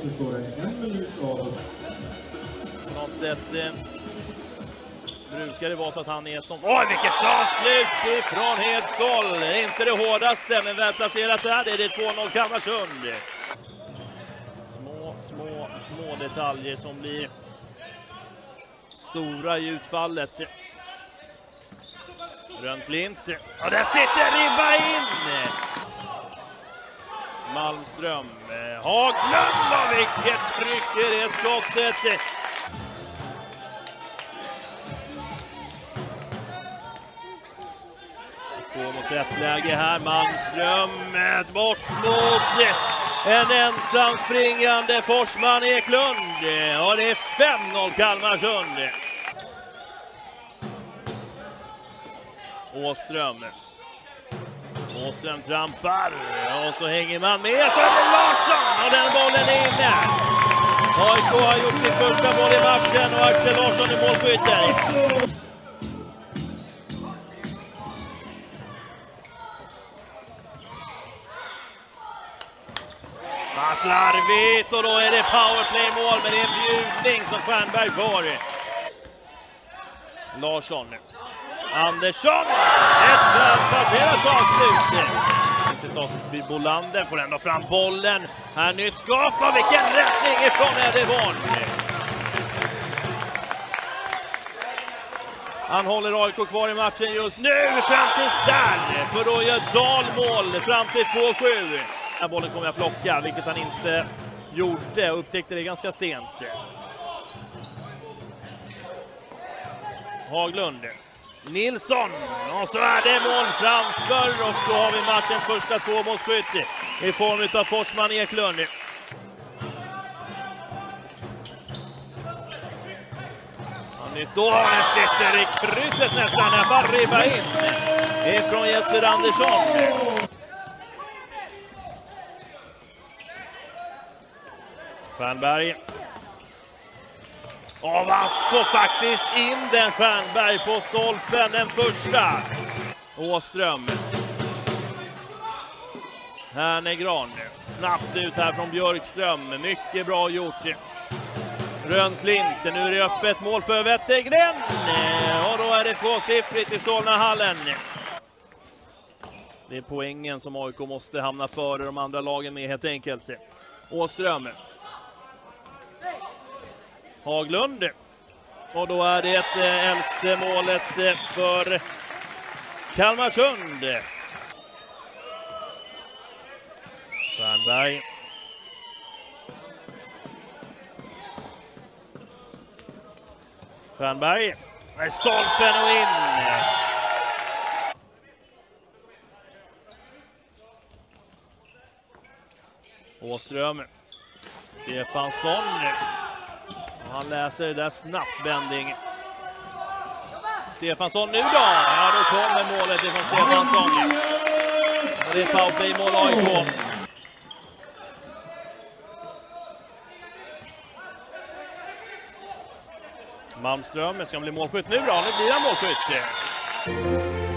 återstår det 1 minut av. På något sätt brukar det vara så att han är som... Oj, vilket avslut ifrån Hedstål! Inte det hårdaste, men välplacerat där. Det är det 2-0 Kalmarsund. Små detaljer som blir stora i utfallet. Rönnklint. Och där sitter ribba in! Malmström. Haglund, och vilket tryck i det skottet! Två mot ett läge här. Malmström bort mot en ensam springande Forsman Eklund. Och det är 5-0 Kalmarsund. Åström trampar och så hänger man med. Så är det Larsson och den bollen är inne. AIK har gjort sin första boll i matchen och Axel Larsson är målskytt. Slarvigt och då är det powerplay-mål, men det är en bjudning som Stjernberg får. Larsson. Andersson. Ett välplacerat avslut. Inte tas förbi Bolander, får ändå fram bollen. Här nytt skap och vilken räddning ifrån Edeborn. Han håller AIK kvar i matchen just nu fram till Stern. För då gör Dahl mål fram till 2-7. Den bollen kommer jag plocka, vilket han inte gjorde och upptäckte det ganska sent. Haglund. Nilsson. Och så är det mål framför och då har vi matchens första tvåmålsskytt i form av Forsman Eklund. Nytt då, den sitter i krysset nästan när bara ribba in ifrån Jesper Andersson. Stjernberg. Och Vass får faktiskt in den Stjernberg på stolpen, den första. Åström. Hernegran. Snabbt ut här från Björkström. Mycket bra gjort. Rönnklint. Nu är det öppet mål för Wettergren. Och då är det tvåsiffrigt i Solnahallen. Det är poängen som AIK måste hamna före de andra lagen med helt enkelt. Åström. Haglund. Och då är det 11:e målet för Kalmarsund. Stjernberg. Stjernberg. Med stolpen och in. Åström. Stefansson. Han läser det där snabbt, Bending. Stefansson nu då. Ja, då kommer målet ifrån Stefansson. Och det är powerplay-mål AIK. Malmström ska bli målskytt nu då. Nu blir han målskytt.